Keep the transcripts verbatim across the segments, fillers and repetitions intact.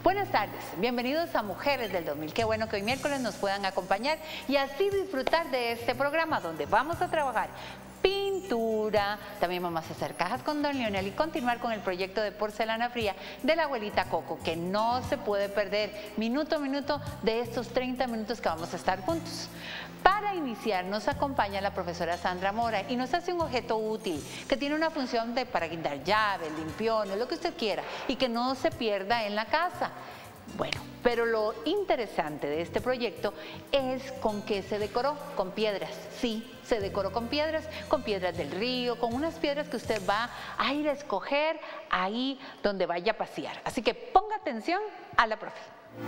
Buenas tardes, bienvenidos a Mujeres del dos mil. Qué bueno que hoy miércoles nos puedan acompañar y así disfrutar de este programa donde vamos a trabajar pintura, también vamos a hacer cajas con Don Lionel y continuar con el proyecto de porcelana fría de la abuelita Coco, que no se puede perder minuto a minuto de estos treinta minutos que vamos a estar juntos. Para iniciar nos acompaña la profesora Sandra Mora y nos hace un objeto útil que tiene una función de para guindar llaves, limpiones, lo que usted quiera y que no se pierda en la casa. Bueno, pero lo interesante de este proyecto es con qué se decoró, con piedras. Sí, se decoró con piedras, con piedras del río, con unas piedras que usted va a ir a escoger ahí donde vaya a pasear. Así que ponga atención a la profe.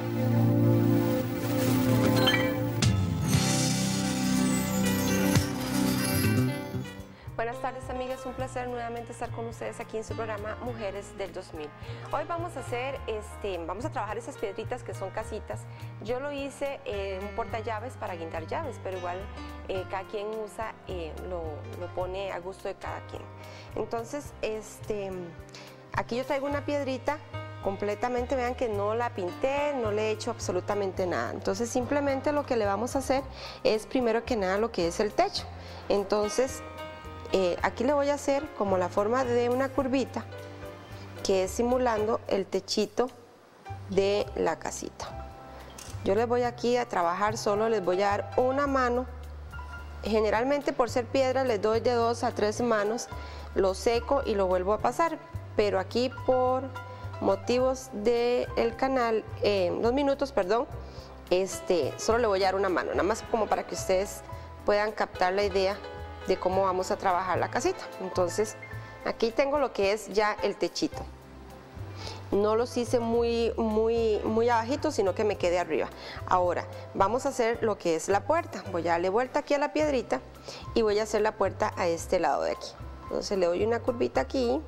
Buenas tardes, amigas, un placer nuevamente estar con ustedes aquí en su programa Mujeres del dos mil. Hoy vamos a hacer, este, vamos a trabajar esas piedritas que son casitas. Yo lo hice eh, un portallaves para guindar llaves, pero igual eh, cada quien usa, eh, lo, lo pone a gusto de cada quien. Entonces, este, aquí yo traigo una piedrita completamente, vean que no la pinté, no le he hecho absolutamente nada. Entonces, simplemente lo que le vamos a hacer es primero que nada lo que es el techo. Entonces, Eh, aquí le voy a hacer como la forma de una curvita que es simulando el techito de la casita. Yo les voy aquí a trabajar, solo les voy a dar una mano. Generalmente por ser piedra les doy de dos a tres manos, lo seco y lo vuelvo a pasar, pero aquí por motivos del canal, eh, dos minutos, perdón, este, solo le voy a dar una mano, nada más como para que ustedes puedan captar la idea de cómo vamos a trabajar la casita. Entonces, aquí tengo lo que es ya el techito. No los hice muy, muy, muy abajito, sino que me quedé arriba. Ahora, vamos a hacer lo que es la puerta. Voy a darle vuelta aquí a la piedrita y voy a hacer la puerta a este lado de aquí. Entonces, le doy una curvita aquí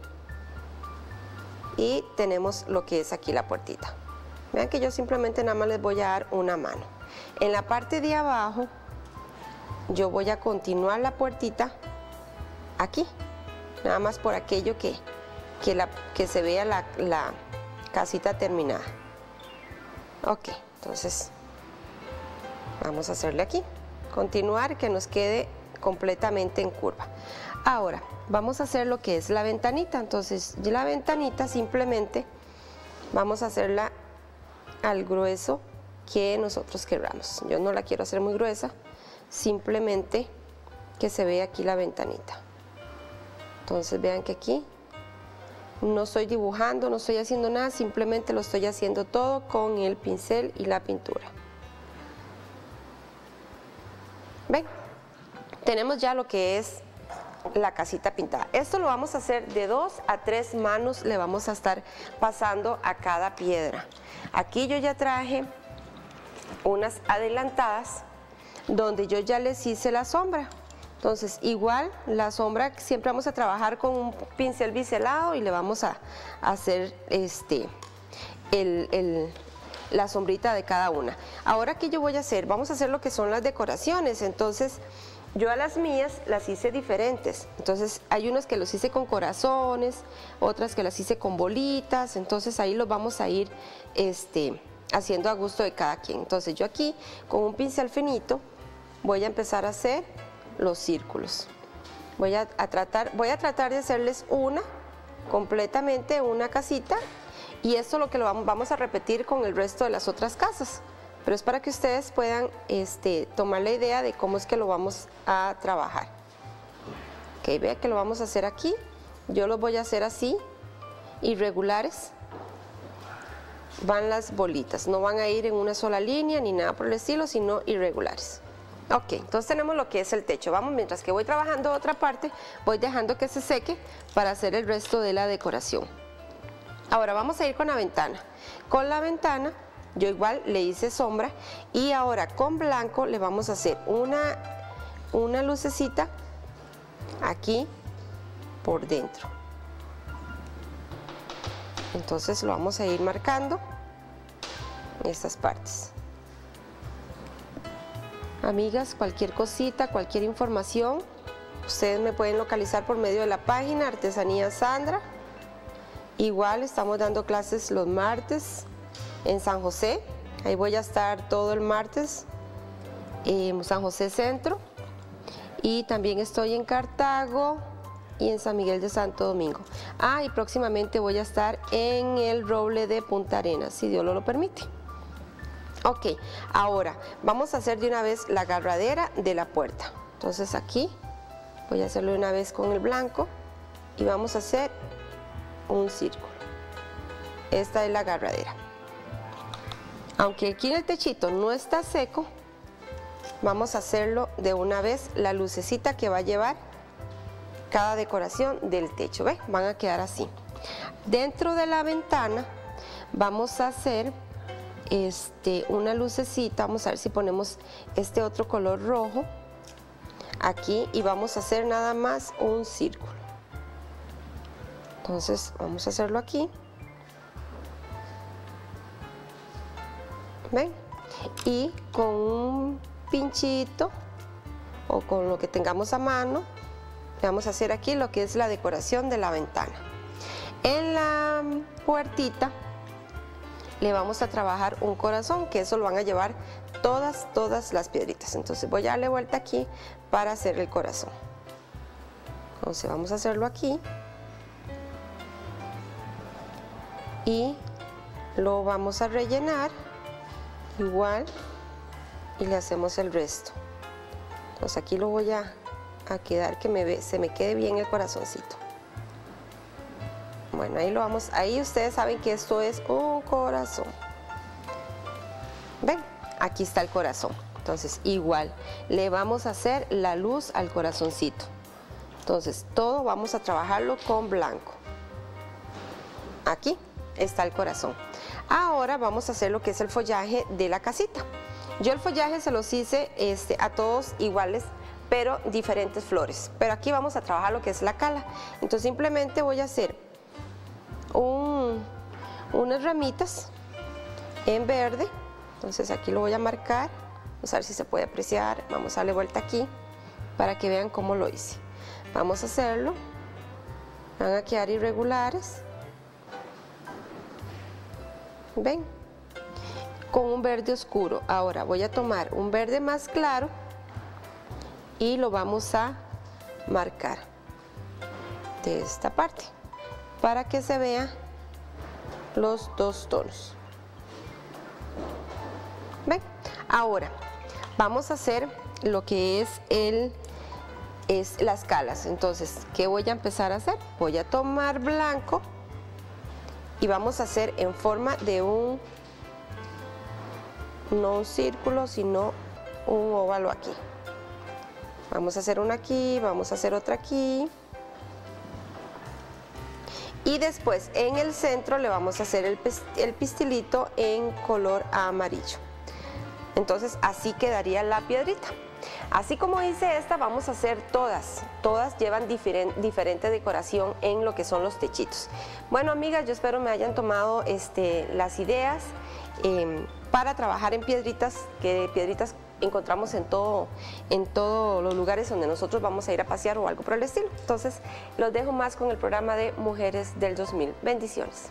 y tenemos lo que es aquí la puertita. Vean que yo simplemente nada más les voy a dar una mano. En la parte de abajo, yo voy a continuar la puertita aquí, nada más por aquello que, que, la, que se vea la, la casita terminada. Ok, entonces vamos a hacerle aquí, continuar que nos quede completamente en curva. Ahora vamos a hacer lo que es la ventanita. Entonces la ventanita simplemente vamos a hacerla al grueso que nosotros queramos. Yo no la quiero hacer muy gruesa, simplemente que se vea aquí la ventanita. Entonces vean que aquí no estoy dibujando, no estoy haciendo nada, simplemente lo estoy haciendo todo con el pincel y la pintura. Ven, tenemos ya lo que es la casita pintada. Esto lo vamos a hacer de dos a tres manos, le vamos a estar pasando a cada piedra. Aquí yo ya traje unas adelantadas donde yo ya les hice la sombra. Entonces igual la sombra siempre vamos a trabajar con un pincel biselado y le vamos a, a hacer este, el, el, la sombrita de cada una. Ahora que yo voy a hacer, vamos a hacer lo que son las decoraciones. Entonces yo a las mías las hice diferentes. Entonces hay unos que los hice con corazones, otras que las hice con bolitas. Entonces ahí los vamos a ir este, haciendo a gusto de cada quien. Entonces yo aquí con un pincel finito voy a empezar a hacer los círculos. Voy a, a tratar, voy a tratar de hacerles una completamente una casita y esto lo que lo vamos, vamos a repetir con el resto de las otras casas, pero es para que ustedes puedan este, tomar la idea de cómo es que lo vamos a trabajar. Ok, vean que lo vamos a hacer aquí. Yo los voy a hacer así, irregulares. Van las bolitas, no van a ir en una sola línea ni nada por el estilo, sino irregulares. Ok, entonces tenemos lo que es el techo. Vamos, mientras que voy trabajando otra parte, voy dejando que se seque para hacer el resto de la decoración. Ahora vamos a ir con la ventana. Con la ventana, yo igual le hice sombra y ahora con blanco le vamos a hacer una, una lucecita aquí por dentro. Entonces lo vamos a ir marcando en estas partes. Amigas, cualquier cosita, cualquier información, ustedes me pueden localizar por medio de la página Artesanía Sandra. Igual estamos dando clases los martes en San José, ahí voy a estar todo el martes, en San José Centro, y también estoy en Cartago y en San Miguel de Santo Domingo. Ah, y próximamente voy a estar en el Roble de Punta Arenas, si Dios lo permite. Ok, ahora vamos a hacer de una vez la agarradera de la puerta. Entonces aquí voy a hacerlo de una vez con el blanco y vamos a hacer un círculo. Esta es la agarradera. Aunque aquí en el techito no está seco, vamos a hacerlo de una vez la lucecita que va a llevar cada decoración del techo. ¿Ve? Van a quedar así. Dentro de la ventana vamos a hacer Este, una lucecita, vamos a ver si ponemos este otro color rojo aquí y vamos a hacer nada más un círculo. Entonces vamos a hacerlo aquí. ¿Ven? Y con un pinchito o con lo que tengamos a mano, vamos a hacer aquí lo que es la decoración de la ventana. En la puertita le vamos a trabajar un corazón, que eso lo van a llevar todas, todas las piedritas. Entonces voy a darle vuelta aquí para hacer el corazón. Entonces vamos a hacerlo aquí. Y lo vamos a rellenar igual y le hacemos el resto. Entonces aquí lo voy a, a quedar que me ve, se me quede bien el corazoncito. Bueno, ahí lo vamos, ahí ustedes saben que esto es un corazón. ¿Ven? Aquí está el corazón. Entonces, igual, le vamos a hacer la luz al corazoncito. Entonces, todo vamos a trabajarlo con blanco. Aquí está el corazón. Ahora vamos a hacer lo que es el follaje de la casita. Yo el follaje se los hice este, a todos iguales, pero diferentes flores. Pero aquí vamos a trabajar lo que es la cala. Entonces, simplemente voy a hacer Un, unas ramitas en verde. Entonces aquí lo voy a marcar, vamos a ver si se puede apreciar, vamos a darle vuelta aquí para que vean cómo lo hice. Vamos a hacerlo, van a quedar irregulares, ven, con un verde oscuro. Ahora voy a tomar un verde más claro y lo vamos a marcar de esta parte, para que se vean los dos tonos. ¿Ven? Ahora vamos a hacer lo que es, el, es las calas. Entonces, ¿qué voy a empezar a hacer? Voy a tomar blanco y vamos a hacer en forma de un, no un círculo, sino un óvalo aquí. Vamos a hacer una aquí, vamos a hacer otra aquí. Y después en el centro le vamos a hacer el, el pistilito en color amarillo. Entonces así quedaría la piedrita. Así como hice esta, vamos a hacer todas. Todas llevan diferen, diferente decoración en lo que son los techitos. Bueno, amigas, yo espero me hayan tomado este, las ideas eh, para trabajar en piedritas, que piedritas encontramos en todo, en todos los lugares donde nosotros vamos a ir a pasear o algo por el estilo. Entonces, los dejo más con el programa de Mujeres del dos mil. Bendiciones.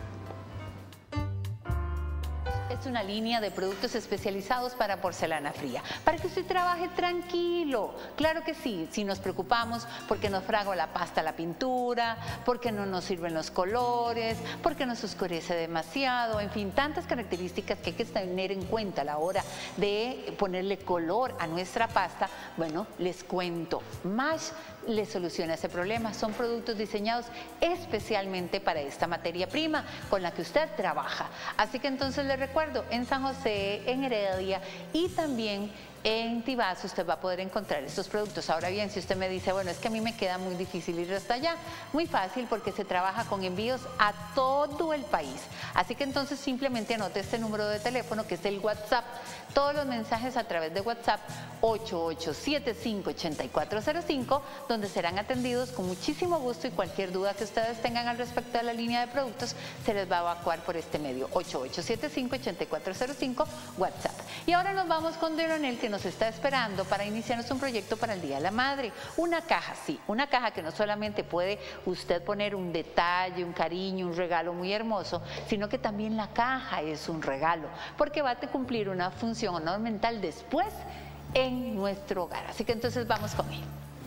Es una línea de productos especializados para porcelana fría, para que usted trabaje tranquilo. Claro que sí, si nos preocupamos porque nos fragua la pasta la pintura, porque no nos sirven los colores, porque nos oscurece demasiado, en fin, tantas características que hay que tener en cuenta a la hora de ponerle color a nuestra pasta. Bueno, les cuento, Mash le soluciona ese problema. Son productos diseñados especialmente para esta materia prima con la que usted trabaja. Así que entonces les recuerdo, en San José, en Heredia y también en Tibás usted va a poder encontrar estos productos. Ahora bien, si usted me dice, bueno, es que a mí me queda muy difícil ir hasta allá, muy fácil, porque se trabaja con envíos a todo el país. Así que entonces simplemente anote este número de teléfono, que es el WhatsApp. Todos los mensajes a través de WhatsApp, ocho ocho siete cinco, ocho cuatro cero cinco, donde serán atendidos con muchísimo gusto, y cualquier duda que ustedes tengan al respecto de la línea de productos se les va a evacuar por este medio, ocho ocho siete cinco, ocho cuatro cero cinco, WhatsApp. Y ahora nos vamos con Leonel, que nos está esperando para iniciarnos un proyecto para el Día de la Madre. Una caja, sí, una caja que no solamente puede usted poner un detalle, un cariño, un regalo muy hermoso, sino que también la caja es un regalo, porque va a cumplir una función ornamental después en nuestro hogar. Así que entonces vamos conmigo.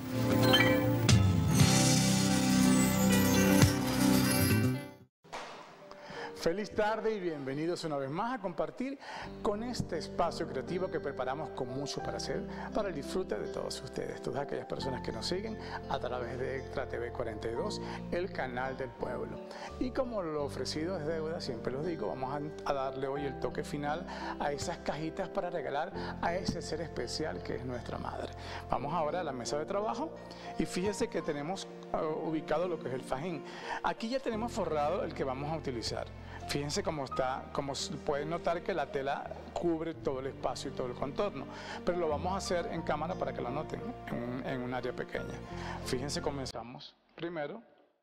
Feliz tarde y bienvenidos una vez más a compartir con este espacio creativo que preparamos con mucho para hacer, para el disfrute de todos ustedes, todas aquellas personas que nos siguen a través de Extra T V cuarenta y dos, el canal del pueblo. Y como lo ofrecido es deuda, siempre los digo, vamos a, a darle hoy el toque final a esas cajitas para regalar a ese ser especial que es nuestra madre. Vamos ahora a la mesa de trabajo y fíjense que tenemos uh, ubicado lo que es el fajín. Aquí ya tenemos forrado el que vamos a utilizar. Fíjense cómo está, como pueden notar que la tela cubre todo el espacio y todo el contorno, pero lo vamos a hacer en cámara para que lo noten en un, en un área pequeña. Fíjense, comenzamos primero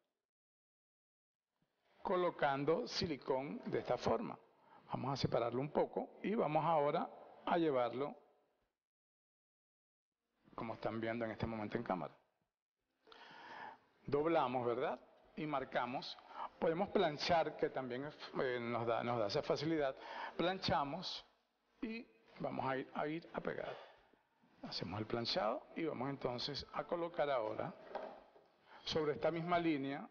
colocando silicón de esta forma. Vamos a separarlo un poco y vamos ahora a llevarlo como están viendo en este momento en cámara. Doblamos, ¿verdad? Y marcamos. Podemos planchar, que también eh, nos, da, nos da esa facilidad. Planchamos y vamos a ir, a ir a pegar. Hacemos el planchado y vamos entonces a colocar ahora sobre esta misma línea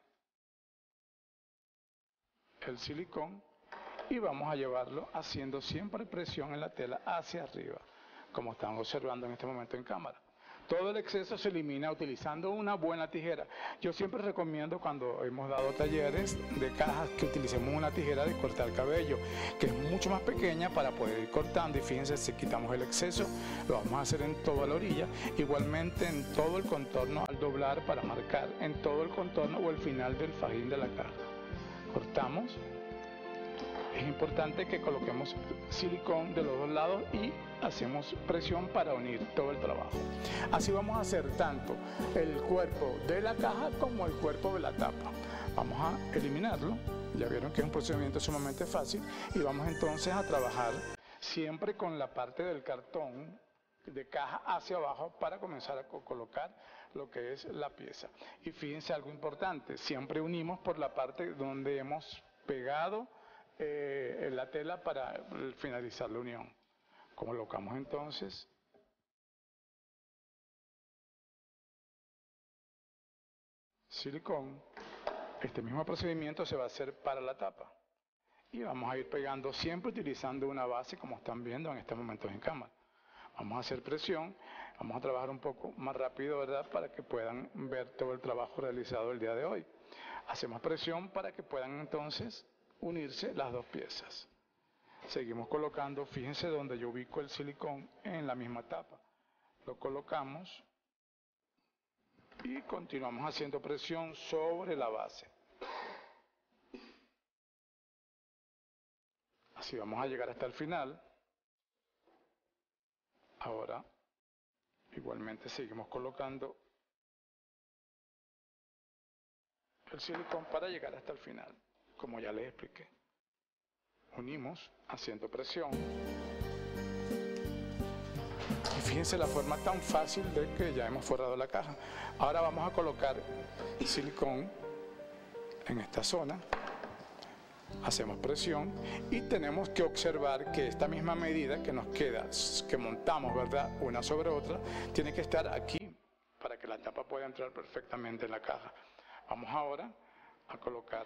el silicón y vamos a llevarlo haciendo siempre presión en la tela hacia arriba, como están observando en este momento en cámara. Todo el exceso se elimina utilizando una buena tijera. Yo siempre recomiendo cuando hemos dado talleres de cajas que utilicemos una tijera de cortar cabello, que es mucho más pequeña para poder ir cortando. Y fíjense, si quitamos el exceso, lo vamos a hacer en toda la orilla. Igualmente en todo el contorno al doblar para marcar en todo el contorno o el final del fajín de la caja. Cortamos. Es importante que coloquemos silicón de los dos lados y hacemos presión para unir todo el trabajo. Así vamos a hacer tanto el cuerpo de la caja como el cuerpo de la tapa. Vamos a eliminarlo. Ya vieron que es un procedimiento sumamente fácil y vamos entonces a trabajar siempre con la parte del cartón de caja hacia abajo para comenzar a colocar lo que es la pieza. Y fíjense algo importante, siempre unimos por la parte donde hemos pegado Eh, la tela para finalizar la unión. Colocamos entonces silicón. Este mismo procedimiento se va a hacer para la tapa y vamos a ir pegando siempre utilizando una base, como están viendo en este momento en cámara. Vamos a hacer presión, vamos a trabajar un poco más rápido, ¿verdad?, para que puedan ver todo el trabajo realizado el día de hoy. Hacemos presión para que puedan entonces unirse las dos piezas. Seguimos colocando, fíjense donde yo ubico el silicón en la misma tapa. Lo colocamos y continuamos haciendo presión sobre la base. Así vamos a llegar hasta el final. Ahora, igualmente seguimos colocando el silicón para llegar hasta el final. Como ya les expliqué, unimos haciendo presión y fíjense la forma tan fácil de que ya hemos forrado la caja. Ahora vamos a colocar silicón en esta zona, hacemos presión y tenemos que observar que esta misma medida que nos queda, que montamos, ¿verdad?, una sobre otra, tiene que estar aquí para que la tapa pueda entrar perfectamente en la caja. Vamos ahora a colocar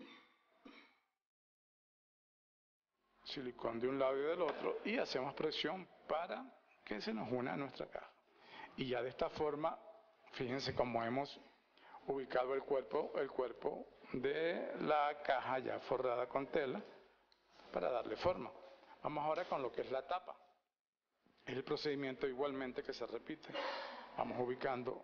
silicón de un lado y del otro y hacemos presión para que se nos una a nuestra caja. Y ya de esta forma, fíjense cómo hemos ubicado el cuerpo, el cuerpo de la caja ya forrada con tela para darle forma. Vamos ahora con lo que es la tapa. Es el procedimiento igualmente que se repite. Vamos ubicando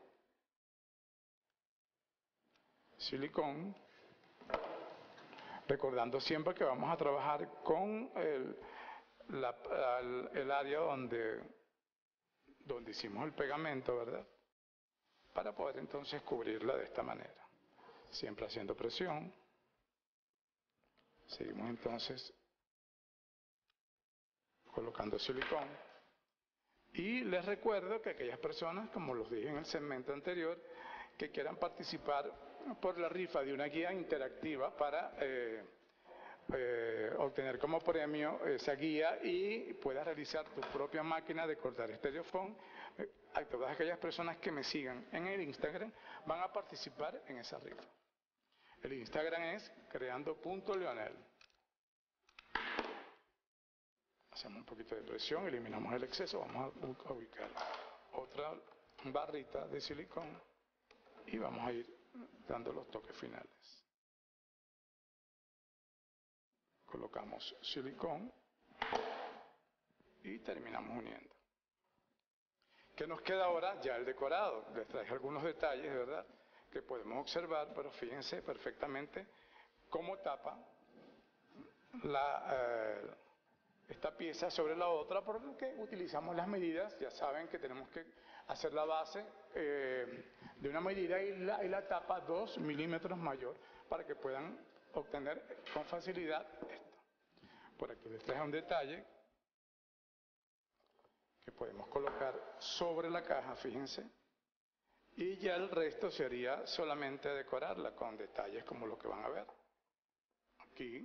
silicón, recordando siempre que vamos a trabajar con el, la, el, el área donde, donde hicimos el pegamento, ¿verdad?, para poder entonces cubrirla de esta manera. Siempre haciendo presión. Seguimos entonces colocando silicón Y les recuerdo que aquellas personas, como los dije en el segmento anterior, que quieran participar por la rifa de una guía interactiva para eh, eh, obtener como premio esa guía y puedas realizar tu propia máquina de cortar estereofón, eh, a todas aquellas personas que me sigan en el Instagram van a participar en esa rifa. El Instagram es creando.leonel. Hacemos un poquito de presión, eliminamos el exceso, vamos a ubicar otra barrita de silicón y vamos a ir dando los toques finales. Colocamos silicón y terminamos uniendo. ¿Qué nos queda ahora? Ya el decorado. Les traje algunos detalles, ¿verdad?, que podemos observar, pero fíjense perfectamente cómo tapa la, eh, esta pieza sobre la otra, porque utilizamos las medidas. Ya saben que tenemos que hacer la base eh, de una medida y la, y la tapa dos milímetros mayor para que puedan obtener con facilidad esto. Por aquí les traje un detalle que podemos colocar sobre la caja, fíjense, y ya el resto sería solamente decorarla con detalles como lo que van a ver. Aquí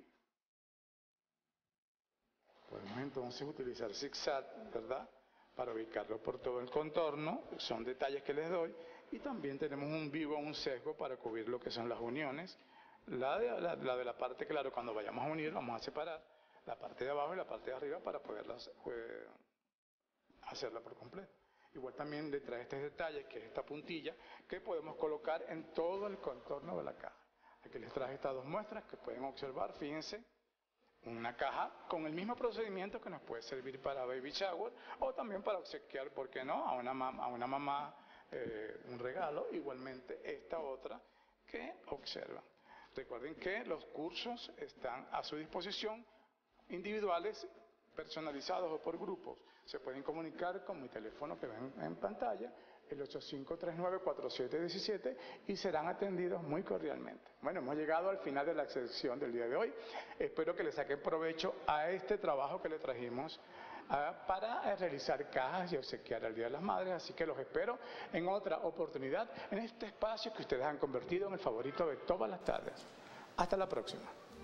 podemos entonces utilizar zigzag, ¿verdad?, para ubicarlo por todo el contorno. Son detalles que les doy. Y también tenemos un vivo, un sesgo para cubrir lo que son las uniones. La de la, la, de la parte, claro, cuando vayamos a unir, vamos a separar la parte de abajo y la parte de arriba para poderlas eh, hacerla por completo. Igual también le trae este detalle, que es esta puntilla, que podemos colocar en todo el contorno de la caja. Aquí les traje estas dos muestras que pueden observar, fíjense. Una caja con el mismo procedimiento que nos puede servir para baby shower o también para obsequiar, ¿por qué no?, a una, a una mamá eh, un regalo. Igualmente esta otra que observan. Recuerden que los cursos están a su disposición, individuales, personalizados o por grupos. Se pueden comunicar con mi teléfono que ven en pantalla, el ocho cinco tres nueve, cuatro siete uno siete, y serán atendidos muy cordialmente. Bueno, hemos llegado al final de la sección del día de hoy. Espero que le saquen provecho a este trabajo que le trajimos uh, para realizar cajas y obsequiar al Día de las Madres. Así que los espero en otra oportunidad en este espacio que ustedes han convertido en el favorito de todas las tardes. Hasta la próxima.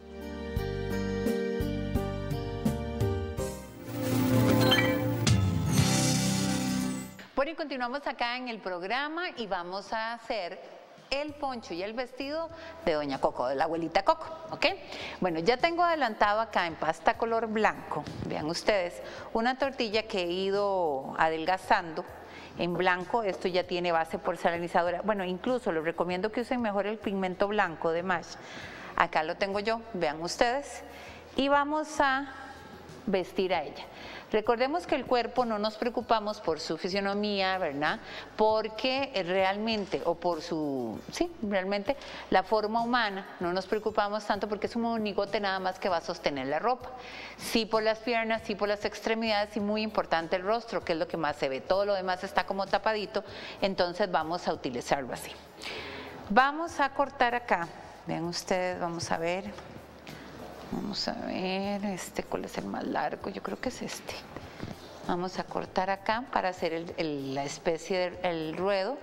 Bueno, y continuamos acá en el programa y vamos a hacer el poncho y el vestido de Doña Coco, de la abuelita Coco, ¿ok? Bueno, ya tengo adelantado acá en pasta color blanco, vean ustedes, una tortilla que he ido adelgazando en blanco. Esto ya tiene base porcelanizadora. Bueno, incluso les recomiendo que usen mejor el pigmento blanco de Mash. Acá lo tengo yo, vean ustedes, y vamos a vestir a ella. Recordemos que el cuerpo no nos preocupamos por su fisionomía, ¿verdad?, porque realmente, o por su, sí, realmente la forma humana, no nos preocupamos tanto porque es un monigote nada más que va a sostener la ropa. Sí por las piernas, sí por las extremidades, y muy importante el rostro, que es lo que más se ve. Todo lo demás está como tapadito, entonces vamos a utilizarlo así. Vamos a cortar acá, vean ustedes, vamos a ver. Vamos a ver, este, ¿cuál es el más largo? Yo creo que es este. Vamos a cortar acá para hacer el, el, la especie del ruedo.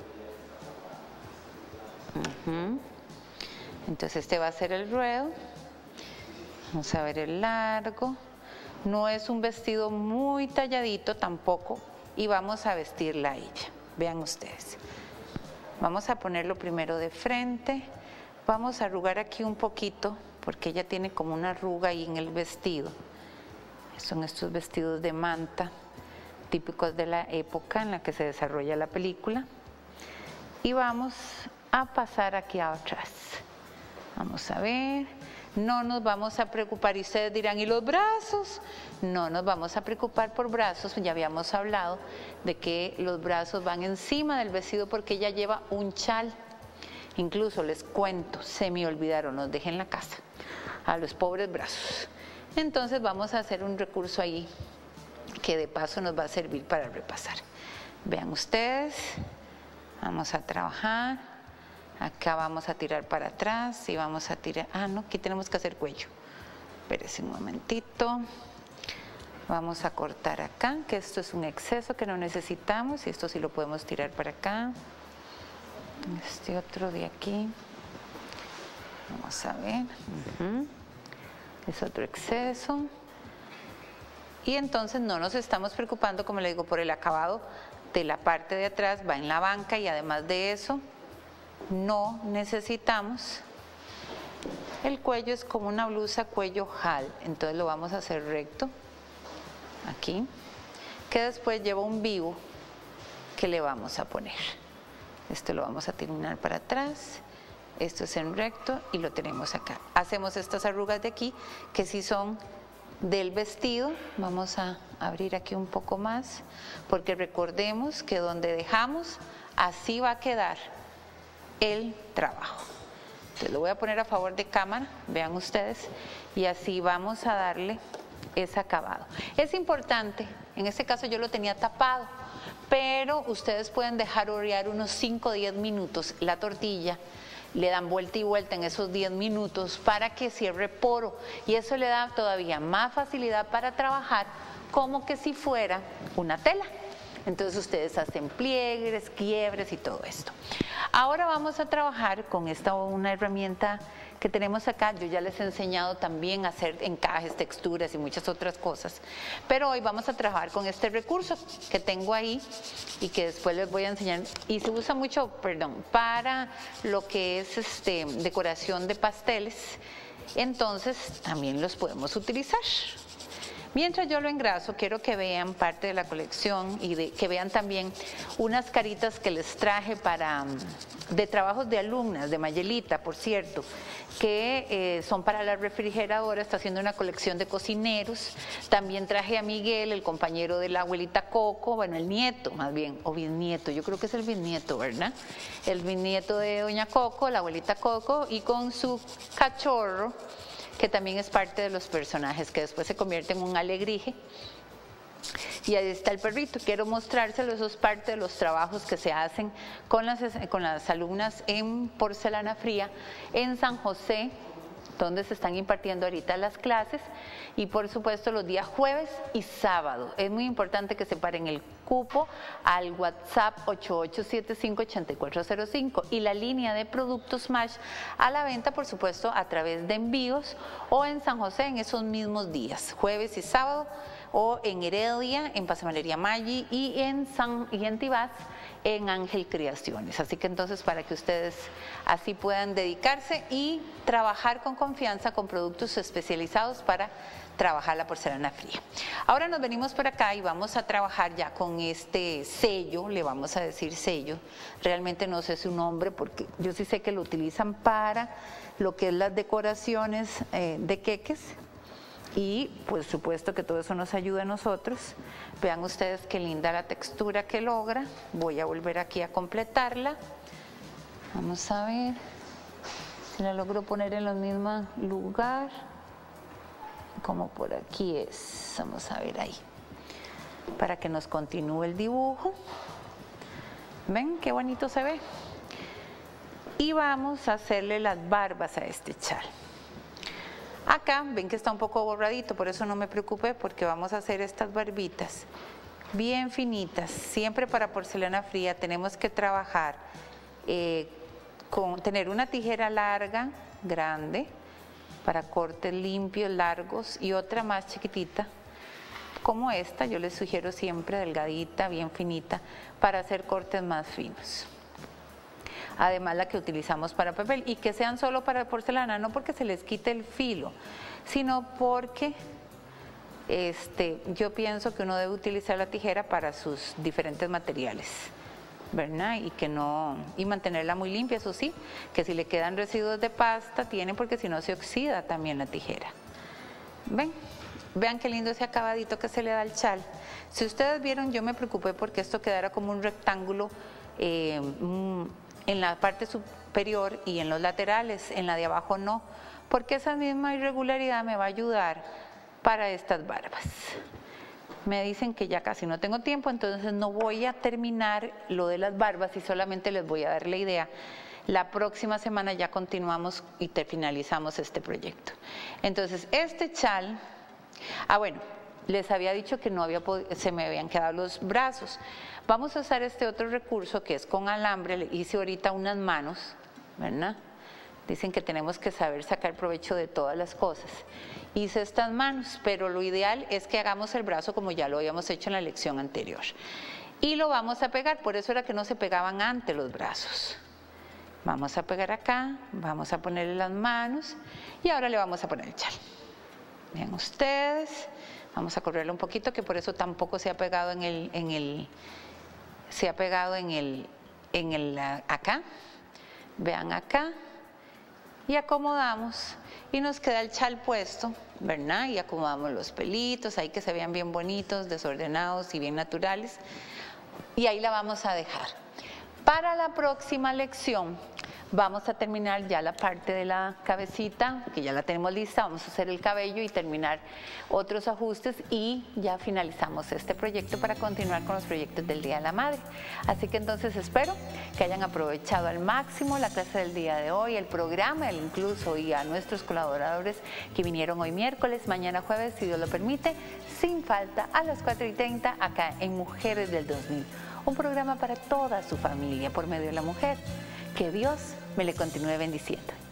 Uh-huh. Entonces este va a ser el ruedo. Vamos a ver el largo. No es un vestido muy talladito tampoco. Y vamos a vestirla a ella. Vean ustedes. Vamos a ponerlo primero de frente. Vamos a arrugar aquí un poquito, porque ella tiene como una arruga ahí en el vestido. Son estos vestidos de manta, típicos de la época en la que se desarrolla la película. Y vamos a pasar aquí atrás. Vamos a ver, no nos vamos a preocupar, y ustedes dirán, ¿y los brazos? No nos vamos a preocupar por brazos, ya habíamos hablado de que los brazos van encima del vestido porque ella lleva un chal. Incluso les cuento, se me olvidaron, los dejé en la casa, a los pobres brazos. Entonces vamos a hacer un recurso ahí que de paso nos va a servir para repasar. Vean ustedes, vamos a trabajar, acá vamos a tirar para atrás y vamos a tirar, ah no, aquí tenemos que hacer cuello. Espérense un momentito, Vamos a cortar acá, que esto es un exceso que no necesitamos y esto sí lo podemos tirar para acá. Este otro de aquí, vamos a ver, uh-huh. Es otro exceso. Y entonces no nos estamos preocupando, como le digo, por el acabado de la parte de atrás, va en la banca y además de eso, no necesitamos. El cuello es como una blusa cuello jal, entonces lo vamos a hacer recto, aquí, que después lleva un vivo que le vamos a poner. Esto lo vamos a terminar para atrás, esto es en recto y lo tenemos acá. Hacemos estas arrugas de aquí, que sí son del vestido. Vamos a abrir aquí un poco más, porque recordemos que donde dejamos, así va a quedar el trabajo. Entonces lo voy a poner a favor de cámara, vean ustedes, y así vamos a darle ese acabado. Es importante, en este caso yo lo tenía tapado, pero ustedes pueden dejar orear unos cinco o diez minutos la tortilla, le dan vuelta y vuelta en esos diez minutos para que cierre poro y eso le da todavía más facilidad para trabajar como que si fuera una tela. Entonces ustedes hacen pliegues, quiebres y todo esto. Ahora vamos a trabajar con esta una herramienta que tenemos acá. Yo ya les he enseñado también a hacer encajes, texturas y muchas otras cosas, pero hoy vamos a trabajar con este recurso que tengo ahí y que después les voy a enseñar, y se usa mucho, perdón, para lo que es este, decoración de pasteles, entonces también los podemos utilizar. Mientras yo lo engraso, quiero que vean parte de la colección y de, que vean también unas caritas que les traje para, de trabajos de alumnas, de Mayelita, por cierto, que eh, son para la refrigeradora, está haciendo una colección de cocineros. También traje a Miguel, el compañero de la abuelita Coco, bueno, el nieto más bien, o bisnieto, yo creo que es el bisnieto, ¿verdad? El bisnieto de doña Coco, la abuelita Coco, y con su cachorro, que también es parte de los personajes, que después se convierte en un alegrije. Y ahí está el perrito. Quiero mostrárselo, eso es parte de los trabajos que se hacen con las, con las alumnas en Porcelana Fría en San José, donde se están impartiendo ahorita las clases, y por supuesto los días jueves y sábado. Es muy importante que separen el cupo al WhatsApp ocho ocho siete cinco, ocho cuatro cero cinco y la línea de productos Mash a la venta, por supuesto, a través de envíos o en San José en esos mismos días, jueves y sábado, o en Heredia, en Pasamanería Maggi, y en San y en Tibás, en Ángel Creaciones. Así que entonces para que ustedes así puedan dedicarse y trabajar con confianza con productos especializados para trabajar la porcelana fría. Ahora nos venimos por acá y vamos a trabajar ya con este sello, le vamos a decir sello, realmente no sé su nombre porque yo sí sé que lo utilizan para lo que es las decoraciones eh, de queques. Y por supuesto que todo eso nos ayuda a nosotros. Vean ustedes qué linda la textura que logra. Voy a volver aquí a completarla. Vamos a ver si la logro poner en el mismo lugar. Como por aquí es. Vamos a ver ahí. Para que nos continúe el dibujo. ¿Ven qué bonito se ve? Y vamos a hacerle las barbas a este chal. Acá ven que está un poco borradito, por eso no me preocupé, porque vamos a hacer estas barbitas bien finitas. Siempre para porcelana fría tenemos que trabajar eh, con tener una tijera larga, grande, para cortes limpios, largos, y otra más chiquitita, como esta. Yo les sugiero siempre delgadita, bien finita, para hacer cortes más finos. Además la que utilizamos para papel, y que sean solo para porcelana, no porque se les quite el filo, sino porque este, yo pienso que uno debe utilizar la tijera para sus diferentes materiales, ¿verdad? Y que no, y mantenerla muy limpia, eso sí, que si le quedan residuos de pasta, tiene, porque si no se oxida también la tijera. ¿Ven? Vean qué lindo ese acabadito que se le da al chal. Si ustedes vieron, yo me preocupé porque esto quedara como un rectángulo eh, en la parte superior y en los laterales, en la de abajo no, porque esa misma irregularidad me va a ayudar para estas barbas. Me dicen que ya casi no tengo tiempo, entonces no voy a terminar lo de las barbas y solamente les voy a dar la idea. La próxima semana ya continuamos y te finalizamos este proyecto. Entonces este chal, ah bueno, les había dicho que no había se me habían quedado los brazos. Vamos a usar este otro recurso que es con alambre. Le hice ahorita unas manos, ¿verdad? Dicen que tenemos que saber sacar provecho de todas las cosas. Hice estas manos, pero lo ideal es que hagamos el brazo como ya lo habíamos hecho en la lección anterior. Y lo vamos a pegar, por eso era que no se pegaban antes los brazos. Vamos a pegar acá, vamos a ponerle las manos y ahora le vamos a poner el chal. Vean ustedes, vamos a correrlo un poquito, que por eso tampoco se ha pegado en el, en el, se ha pegado en el, en el, acá. Vean acá. Y acomodamos y nos queda el chal puesto, ¿verdad? Y acomodamos los pelitos, ahí que se vean bien bonitos, desordenados y bien naturales. Y ahí la vamos a dejar. Para la próxima lección vamos a terminar ya la parte de la cabecita, que ya la tenemos lista, vamos a hacer el cabello y terminar otros ajustes y ya finalizamos este proyecto para continuar con los proyectos del Día de la Madre. Así que entonces espero que hayan aprovechado al máximo la clase del día de hoy, el programa, el incluso y a nuestros colaboradores que vinieron hoy miércoles, mañana jueves, si Dios lo permite, sin falta a las cuatro y treinta acá en Mujeres del dos mil. Un programa para toda su familia por medio de la mujer. Que Dios me le continúe bendiciendo.